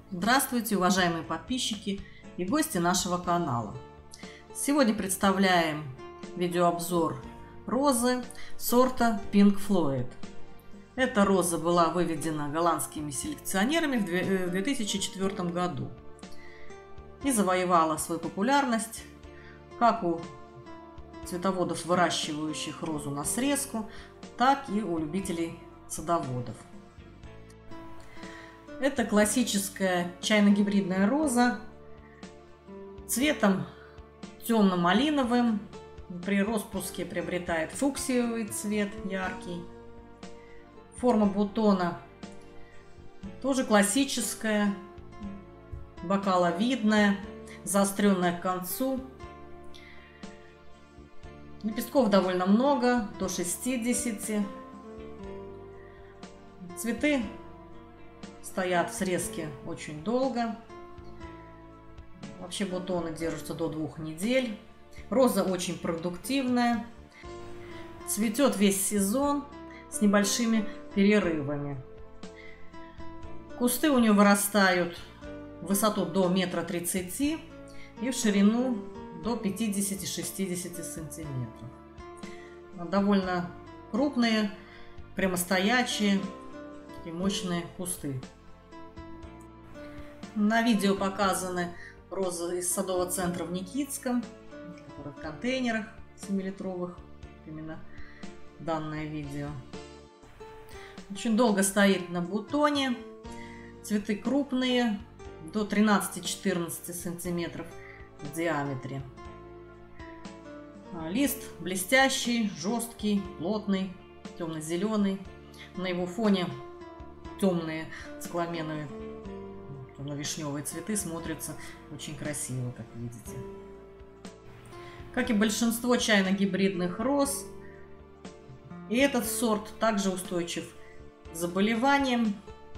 Здравствуйте, уважаемые подписчики и гости нашего канала. Сегодня представляем видеообзор розы сорта Pink Floyd. Эта роза была выведена голландскими селекционерами в 2004 году и завоевала свою популярность как у цветоводов, выращивающих розу на срезку, так и у любителей садоводов. Это классическая чайно-гибридная роза цветом темно-малиновым. При распуске приобретает фуксиевый цвет, яркий. Форма бутона тоже классическая, бокаловидная, заостренная к концу. Лепестков довольно много, до 60. Цветы стоят в срезке очень долго. Вообще бутоны держатся до 2 недель. Роза очень продуктивная. Цветет весь сезон с небольшими перерывами. Кусты у нее вырастают в высоту до 1,30 м и в ширину до 50-60 сантиметров. Довольно крупные, прямостоячие и мощные кусты. На видео показаны розы из садового центра в Никитском, в контейнерах 7-литровых, именно данное видео. Очень долго стоит на бутоне, цветы крупные, до 13-14 сантиметров в диаметре. Лист блестящий, жесткий, плотный, темно-зеленый. На его фоне темные цикламеновые, темно-вишневые цветы смотрятся очень красиво, как видите. Как и большинство чайно-гибридных роз, и этот сорт также устойчив к заболеваниям.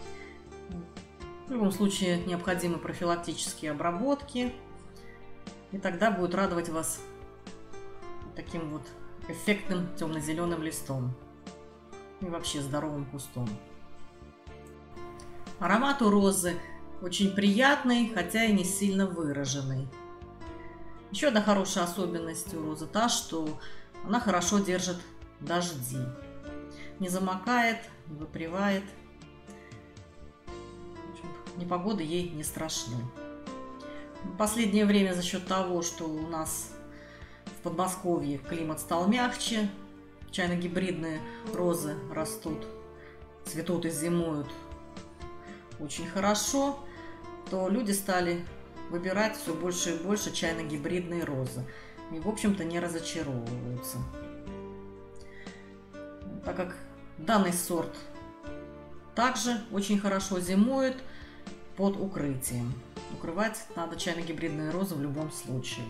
В любом случае необходимы профилактические обработки, и тогда будет радовать вас таким вот эффектным темно-зеленым листом и вообще здоровым кустом. Аромат у розы очень приятный, хотя и не сильно выраженный. Еще одна хорошая особенность у розы та, что она хорошо держит дожди. Не замокает, не выпривает. Непогоды ей не страшны. В последнее время за счет того, что у нас в Подмосковье климат стал мягче, чайно-гибридные розы растут, цветут и зимуют очень хорошо, то люди стали выбирать все больше и больше чайно-гибридные розы. И, в общем-то, не разочаровываются. Так как данный сорт также очень хорошо зимует под укрытием. Укрывать надо чайно-гибридные розы в любом случае.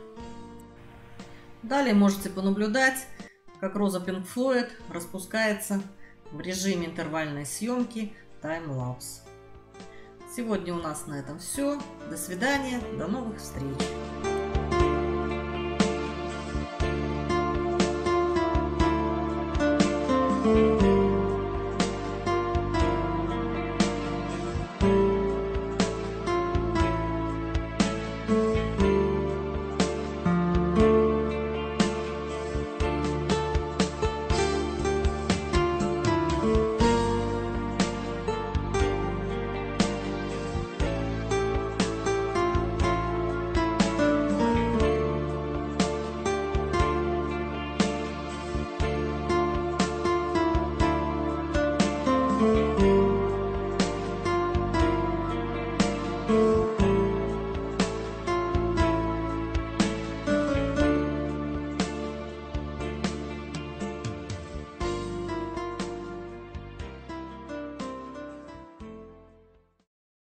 Далее можете понаблюдать, как роза Pink Floyd распускается в режиме интервальной съемки таймлапс. Сегодня у нас на этом все. До свидания, до новых встреч! Thank you.